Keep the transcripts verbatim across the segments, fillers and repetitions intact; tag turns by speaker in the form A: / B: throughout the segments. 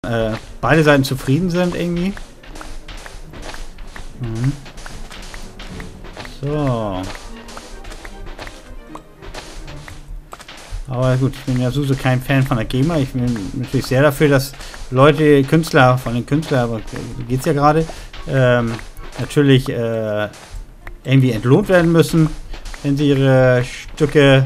A: äh, beide Seiten zufrieden sind irgendwie. Mhm. So. Aber gut, ich bin ja sowieso kein Fan von der GEMA. Ich bin natürlich sehr dafür, dass Leute, Künstler, von den Künstlern, aber geht es ja gerade, ähm, natürlich äh, irgendwie entlohnt werden müssen, wenn sie ihre Stücke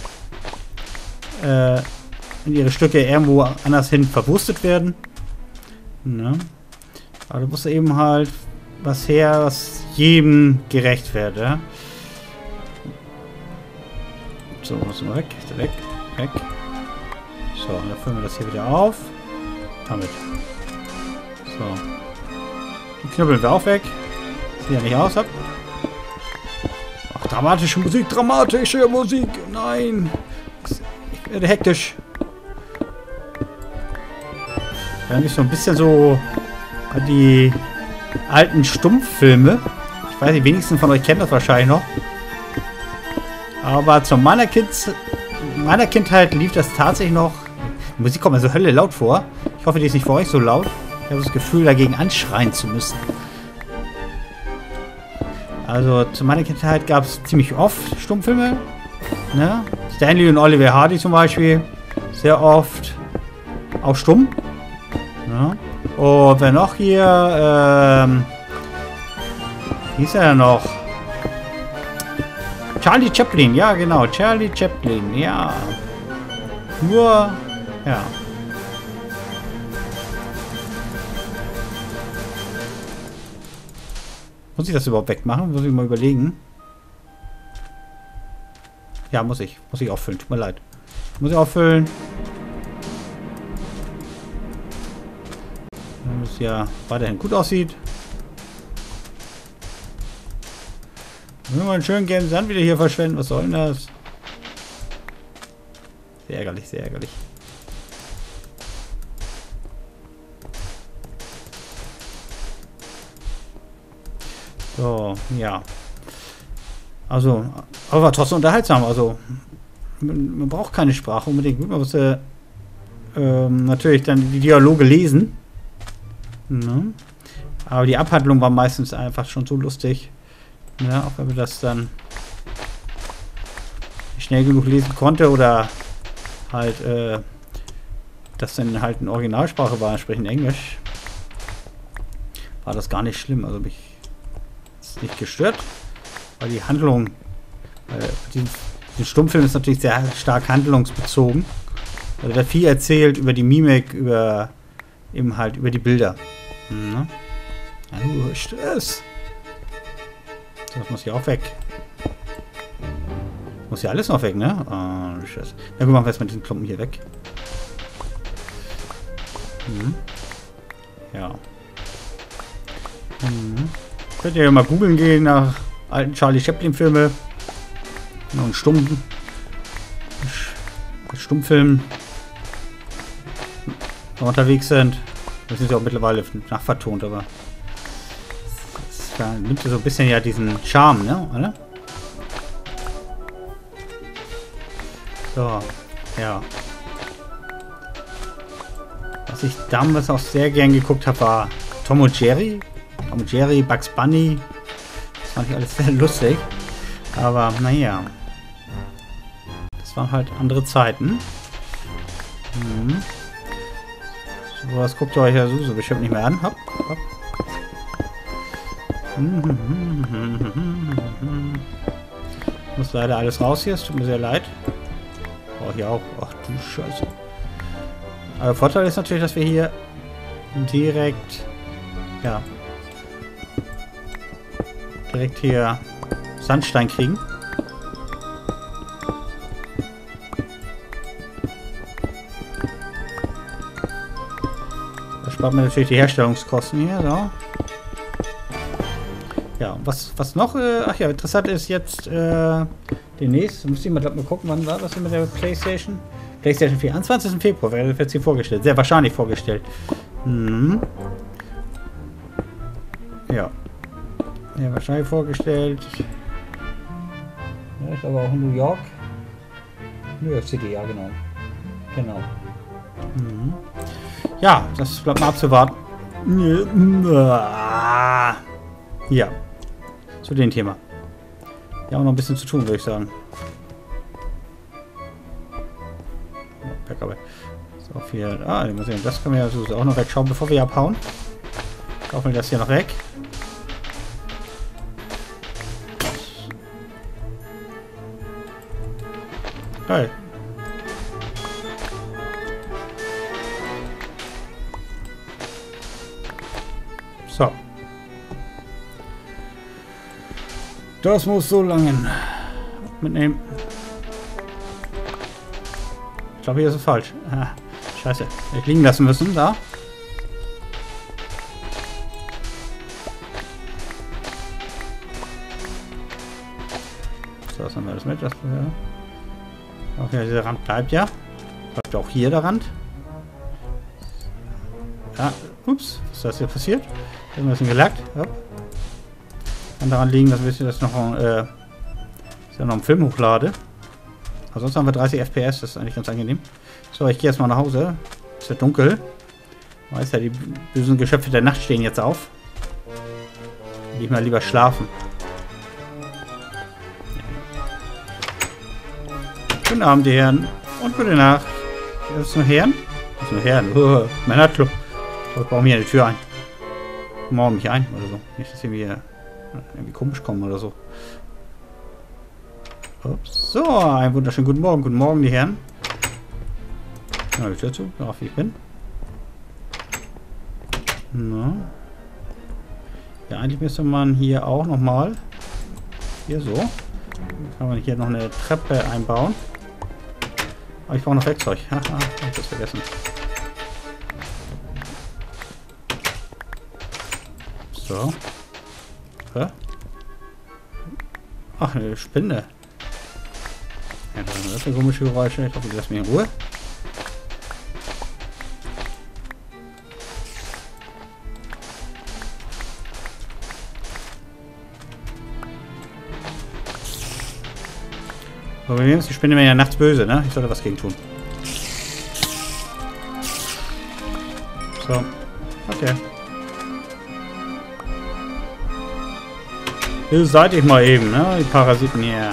A: äh, wenn ihre Stücke irgendwo anders hin verwurstet werden. Ne? Aber da muss eben halt was her, was jedem gerecht wird. Ja? So, muss mal weg, weg, weg. So, dann füllen wir das hier wieder auf. Damit. So. Die knüppeln wir auch weg. Sieht ja nicht aus. Ab. Ach, dramatische Musik, dramatische Musik. Nein. Ich werde hektisch. Wenn ich so ein bisschen so an die alten Stummfilme. Ich weiß, die wenigsten von euch kennen das wahrscheinlich noch. Aber zu meiner, kind, meiner Kindheit lief das tatsächlich noch. Die Musik kommt mir so Hölle laut vor. Ich hoffe, die ist nicht für euch so laut. Ich habe das Gefühl, dagegen anschreien zu müssen. Also zu meiner Kindheit gab es ziemlich oft Stummfilme. Ne? Stanley und Oliver Hardy zum Beispiel. Sehr oft. Auch stumm. Ne? Und wer noch hier? Ähm, wie hieß er noch? Charlie Chaplin, ja genau, Charlie Chaplin, ja. Nur, ja. Muss ich das überhaupt wegmachen? Muss ich mal überlegen. Ja, muss ich. Muss ich auffüllen, tut mir leid. Muss ich auffüllen. Damit es ja weiterhin gut aussieht. Wenn wir einen schönen gelben Sand wieder hier verschwenden, was soll denn das? Sehr ärgerlich, sehr ärgerlich. So, ja. Also, aber war trotzdem unterhaltsam. Also, man, man braucht keine Sprache unbedingt. Man muss äh, ähm, natürlich dann die Dialoge lesen. Ne? Aber die Abhandlung war meistens einfach schon so lustig. Ja, auch wenn man das dann nicht schnell genug lesen konnte oder halt äh, das dann halt in Originalsprache war, entsprechend Englisch, war das gar nicht schlimm. Also mich ist nicht gestört, weil die Handlung, äh, die, die Stummfilm ist natürlich sehr stark handlungsbezogen. Also da viel erzählt über die Mimik, über eben halt über die Bilder. Hm, ne? Ja, Stress. Das muss hier auch weg. Muss ja alles noch weg, ne? Oh, Scheiße. Na gut, machen wir jetzt mal diesen Klumpen hier weg. Hm. Ja. Hm. Könnt ihr ja mal googeln gehen nach alten Charlie Chaplin Filme. Und Stumm. Stummfilmen unterwegs sind. Das sind ja auch mittlerweile nachvertont, aber da nimmt so ein bisschen ja diesen Charme, ne? Oder? So, ja. Was ich damals auch sehr gern geguckt habe, war Tom und Jerry. Tom und Jerry, Bugs Bunny. Das fand ich alles sehr lustig. Aber naja. Das waren halt andere Zeiten. Mhm. So, das guckt ihr euch ja so bestimmt nicht mehr an. Hopp, hopp. Muss leider alles raus hier, es tut mir sehr leid. Oh, hier auch. Ach du Scheiße. Aber der Vorteil ist natürlich, dass wir hier direkt, ja, direkt hier Sandstein kriegen. Da spart man natürlich die Herstellungskosten hier, so. Ja, was, was noch, äh, ach ja, interessant ist jetzt, äh, demnächst, muss ich mal, glaub, mal gucken, wann war das mit der PlayStation? PlayStation vier, am zwanzigsten Februar wird sie vorgestellt, sehr wahrscheinlich vorgestellt. Mhm. Ja. Ja, wahrscheinlich vorgestellt. Ja, ist aber auch in New York. New York City, ja genau. Genau. Mhm. Ja, das bleibt mal abzuwarten. Ja. Zu dem Thema. Wir haben noch ein bisschen zu tun, würde ich sagen. So viel. Ah, mal sehen. Das können wir ja sowieso auch noch wegschauen, bevor wir abhauen. Kaufen wir das hier noch weg. Geil. So. Das muss so lange mitnehmen. Ich glaube, hier ist es falsch. Ah, scheiße. Hätte ich liegen lassen müssen. Da. So, das haben wir alles mit. Das, ja. Okay, dieser Rand bleibt ja. Bleibt auch hier der Rand. Ja, ups. Was ist das hier passiert? Ich habe ein bisschen gelackt. Ja. Kann daran liegen, dass ich das noch, äh, ja noch einen Film hochlade. Ansonsten haben wir dreißig F P S, das ist eigentlich ganz angenehm. So, ich gehe jetzt mal nach Hause. Es wird dunkel. Weiß ja, die bösen Geschöpfe der Nacht stehen jetzt auf. Gehe ich mal lieber schlafen. Guten Abend, die Herren. Und gute Nacht. Das ist nur Herren? Das ist nur Herren. Oh, Männerclub. Ich glaube, ich baue mir eine Tür ein. Morgen mich ein oder so. Nicht, dass irgendwie, irgendwie komisch kommen oder so. Ups. So, einen wunderschönen guten Morgen. Guten Morgen, die Herren. Ja, ich höre zu, darauf wie ich bin. Na. Ja, eigentlich müsste man hier auch nochmal. Hier so. Dann kann man hier noch eine Treppe einbauen. Aber ich brauche noch Werkzeug. Haha, hab ich das vergessen. So. Hä? Ach, eine Spinne. Ja, das sind komische Geräusche. Ich hoffe, die lassen mich in Ruhe. Problem ist, die Spinne wäre ja nachts böse, ne? Ich sollte was gegen tun. So. Okay. Hier seid ich mal eben, ne? Die Parasiten hier.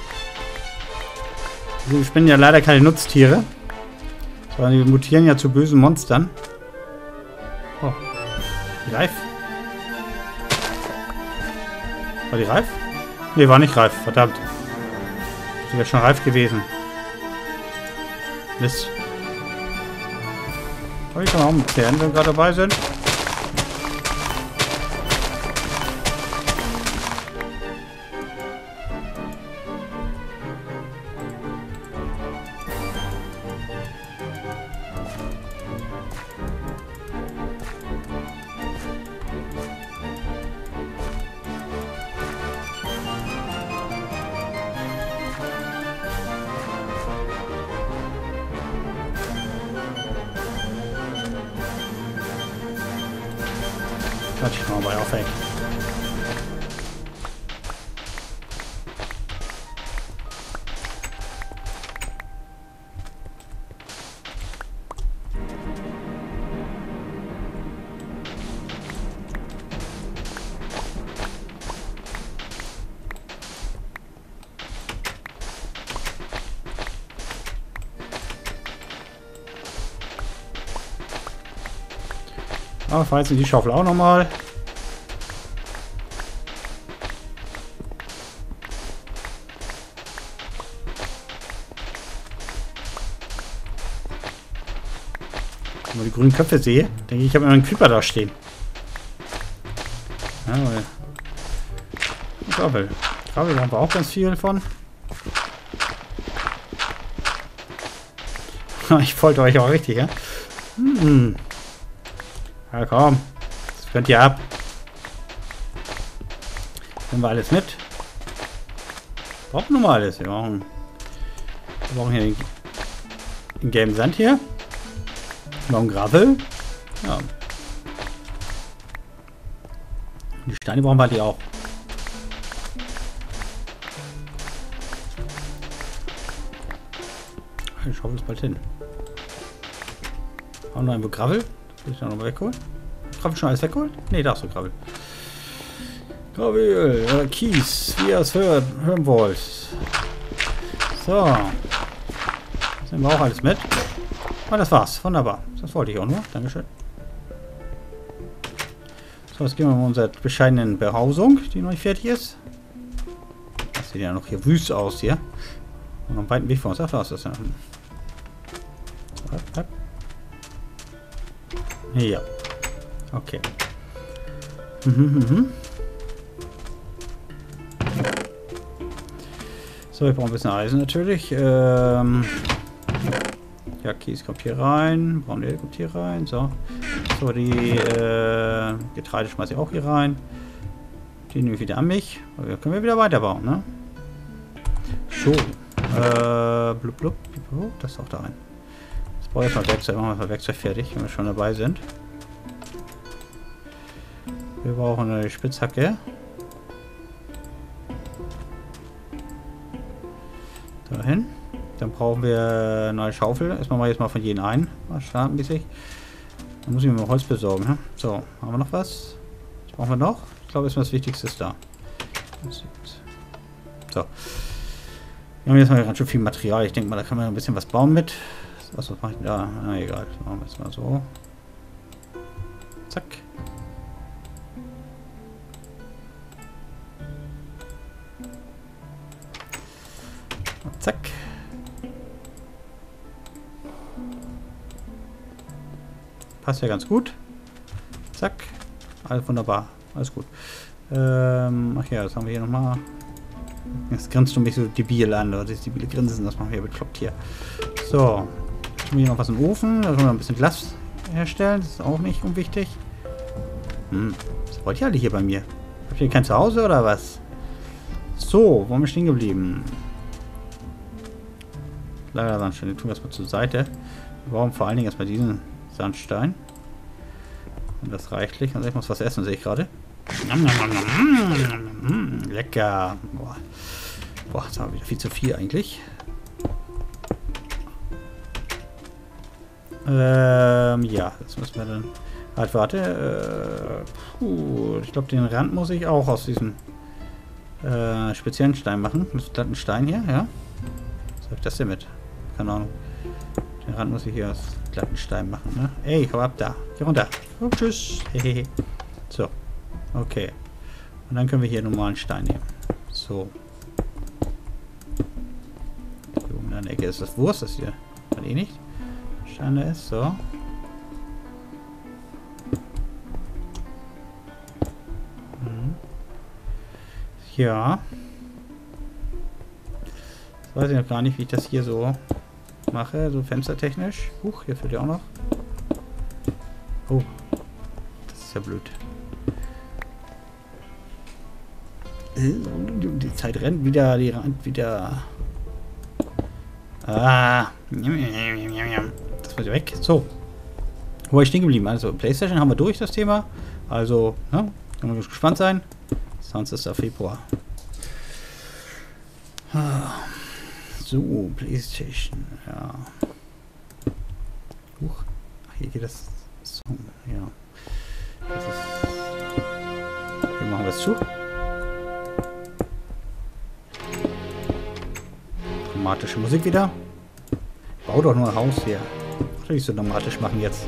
A: Die Spinnen ja leider keine Nutztiere. Sondern die mutieren ja zu bösen Monstern. Oh. Die reif? War die reif? Ne, war nicht reif. Verdammt. Die wäre schon reif gewesen. Mist. Aber ich kann auch mitzählen, wenn wir gerade dabei sind. Quatsch, ich mal bei auf, ey. Aber falls die Schaufel auch nochmal. Wenn ich die grünen Köpfe sehe, denke ich, ich habe immer einen Creeper da stehen. Ja, Gravel. Gravel haben wir auch ganz viel von. Ich wollte euch auch richtig, ja? Hm. Ja, komm. Das könnt ihr ab. Nehmen wir alles mit. Brauchen wir mal alles. Wir brauchen, wir brauchen hier den, den gelben Sand hier. Wir brauchen Gravel. Ja. Die Steine brauchen wir die auch. Ich schaue es bald hin. Auch noch ein Gravel. Will ich da noch mal wegholen? Gravel schon alles wegholen? Ne, da ist so Gravel. Gravel, äh, Kies, wie ihr es hört, hören wollt. So. Das nehmen wir auch alles mit. Und das war's. Wunderbar. Das wollte ich auch nur. Dankeschön. So, jetzt gehen wir mal unserer bescheidenen Behausung, die noch nicht fertig ist. Das sieht ja noch hier wüst aus hier. Und am weiten Weg vor uns. Ach, da ist das ja. Ja. Okay. Mhm, mhm. So, ich brauche ein bisschen Eisen natürlich. Ähm ja, Kies kommt hier rein. Braunöl kommt hier rein. So. So, die äh, Getreide schmeiße ich auch hier rein. Die nehme ich wieder an mich. Aber können wir wieder weiterbauen, ne? So. Äh, blub, blub, blub, das ist auch da rein. Jetzt brauche ich erstmal Werkzeug. Machen wir mal Werkzeug fertig, wenn wir schon dabei sind. Wir brauchen eine Spitzhacke. Dahin. Dann brauchen wir eine neue Schaufel. Erstmal mal jetzt mal von jedem ein. Mal startmäßig. Dann muss ich mir mal Holz besorgen. Ne? So, haben wir noch was? Was brauchen wir noch? Ich glaube, erstmal das Wichtigste ist da. So. Wir haben jetzt mal ganz schön viel Material. Ich denke mal, da kann man ein bisschen was bauen mit. Was mache ich da? Na egal. Machen wir es mal so. Zack. Zack. Passt ja ganz gut. Zack. Alles wunderbar. Alles gut. Ähm, ach ja, das haben wir hier nochmal. Jetzt grinst du mich so debil an, oder? Das debile Grinsen, das machen wir bekloppt hier. So. Jetzt haben wir hier noch was im Ofen. Da können wir ein bisschen Glas herstellen. Das ist auch nicht unwichtig. Hm. Was wollt ihr alle hier bei mir? Habt ihr kein Zuhause oder was? So, wo haben wir stehen geblieben? Leider Sandstein. Den tun wir erstmal zur Seite. Wir brauchen vor allen Dingen erstmal diesen Sandstein. Und das reichlich. Also ich muss was essen, sehe ich gerade. Lecker. Boah, Boah das war wieder viel zu viel eigentlich. Ähm, ja, das müssen wir dann. Halt, warte. Äh, puh, ich glaube, den Rand muss ich auch aus diesem äh, speziellen Stein machen. Das ist ein Stein hier, ja. Was habe ich das denn mit? Keine Ahnung. Den Rand muss ich hier aus glatten Stein machen, ne? Ey, hau ab da. Geh runter. Oh, tschüss. Hehehe. So. Okay. Und dann können wir hier normalen Stein nehmen. So. Hier oben in der Ecke ist das Wurst, das hier. Hat eh nicht. Stein da ist, so. Mhm. Ja. Das weiß ich noch gar nicht, wie ich das hier so mache, so fenstertechnisch. Huch, hier fehlt ja auch noch. Oh, das ist ja blöd. Die Zeit rennt wieder, die rennt wieder. Ah. Das muss ja weg. So. Wo war ich stehen geblieben? Also, PlayStation haben wir durch, das Thema. Also, ne? Können wir gespannt sein. zwanzigster Februar. So, PlayStation. Ja. Huch. Ach, hier geht das Song. Ja. Das ist. Hier machen wir es zu. Dramatische Musik wieder. Bau doch nur ein Haus hier. Ach, nicht so dramatisch machen jetzt.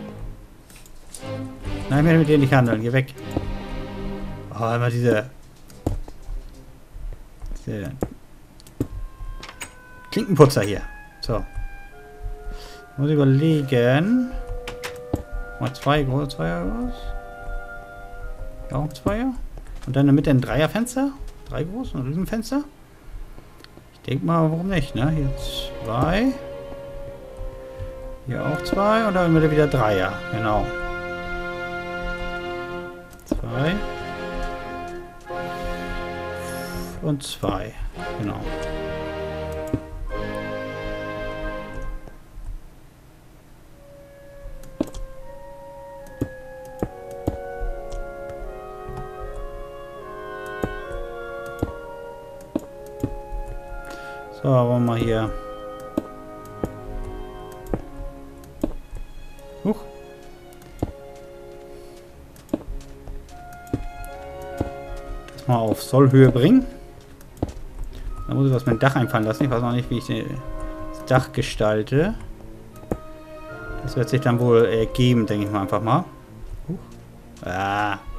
A: Nein, ich werde mit dir nicht handeln. Geh weg. Oh, immer diese. Diese. Klinkenputzer hier. So. Muss ich überlegen. Mal zwei große Zweier was? Ja, auch Zweier. Und dann in der Mitte ein Dreierfenster. Drei große, ein Riesenfenster. Ich denke mal, warum nicht, ne? Hier zwei. Hier auch zwei. Und dann wieder Dreier. Genau. Zwei. Und zwei. Genau. So, wollen wir mal hier. Huch. mal auf Sollhöhe bringen. Da muss ich was mit dem Dach einfallen lassen. Ich weiß noch nicht, wie ich das Dach gestalte. Das wird sich dann wohl ergeben, denke ich mal einfach mal. Uh. Ah.